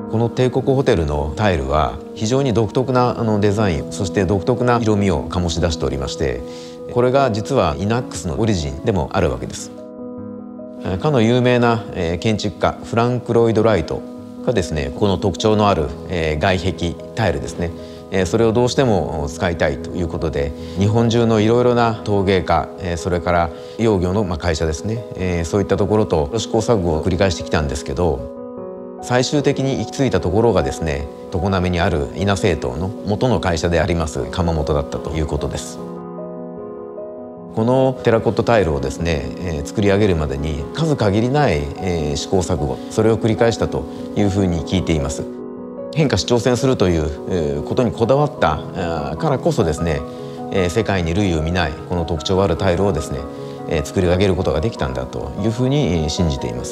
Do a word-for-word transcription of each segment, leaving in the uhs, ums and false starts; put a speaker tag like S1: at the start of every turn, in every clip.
S1: この帝国ホテルのタイルは非常に独特なあのデザイン、そして独特な色味を醸し出しておりまして、これが実はイナックスのオリジンでもあるわけです。かの有名な建築家フランク・ロイド・ライトがですね、この特徴のある外壁タイルですね、それをどうしても使いたいということで、日本中のいろいろな陶芸家、それから窯業の会社ですね、そういったところと試行錯誤を繰り返してきたんですけど、最終的に行き着いたところがですね、常滑にある稲製陶の元の会社であります窯元だったということです。このテラコットタイルをですね、えー、作り上げるまでに数限りない、えー、試行錯誤、それを繰り返したというふうに聞いています。変化し挑戦するという、えー、ことにこだわったからこそですね、えー、世界に類を見ないこの特徴あるタイルをですね、えー、作り上げることができたんだというふうに信じています。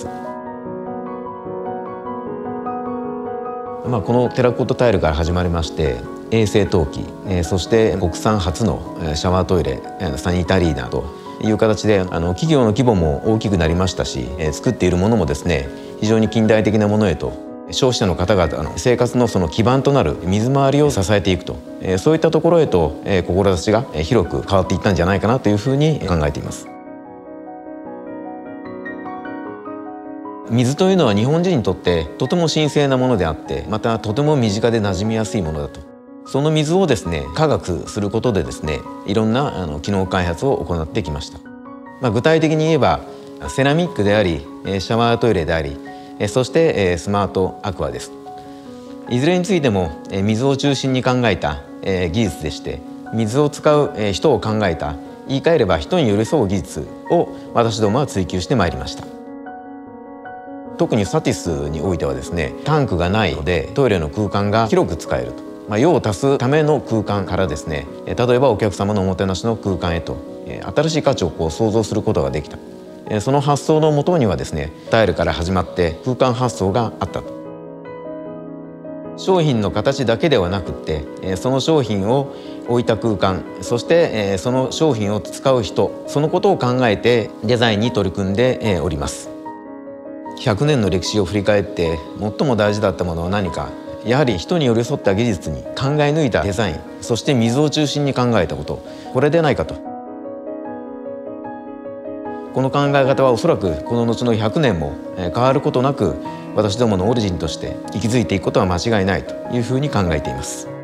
S1: まあ、このテラコットタイルから始まりまして、衛生陶器、えー、そして国産初のシャワートイレ、サニタリーナという形で、あの企業の規模も大きくなりましたし、えー、作っているものもですね、非常に近代的なものへと、消費者の方々の生活のその基盤となる水回りを支えていくと、えー、そういったところへと、えー、志が広く変わっていったんじゃないかなというふうに考えています。水というのは日本人にとってとても神聖なものであって、またとても身近で馴染みやすいものだと。その水をですね、科学することでですね、いろんなあの機能開発を行ってきました。まあ、具体的に言えばセラミックであり、シャワートイレであり、そしてスマートアクアです。いずれについても水を中心に考えた技術でして、水を使う人を考えた、言い換えれば人に寄り添う技術を私どもは追求してまいりました。特にサティスにおいてはですね、タンクがないのでトイレの空間が広く使えると、まあ、用を足すための空間からですね、例えばお客様のおもてなしの空間へと新しい価値をこう創造することができた。その発想のもとにはですね、タイルから始まって空間発想があったと。商品の形だけではなくって、その商品を置いた空間、そしてその商品を使う人、そのことを考えてデザインに取り組んでおります。ひゃくねんの歴史を振り返って最も大事だったものは何か、やはり人に寄り添った技術に考え抜いたデザイン、そして水を中心に考えたこと、これでないかと。この考え方はおそらくこの後のひゃくねんも変わることなく、私どものオリジンとして息づいていくことは間違いないというふうに考えています。